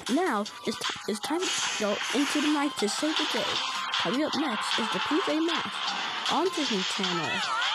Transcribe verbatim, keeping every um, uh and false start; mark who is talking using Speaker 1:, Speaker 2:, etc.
Speaker 1: Now, it's, t it's time to go into the night to save the day. Coming up next is the P J Masks on Disney Channel.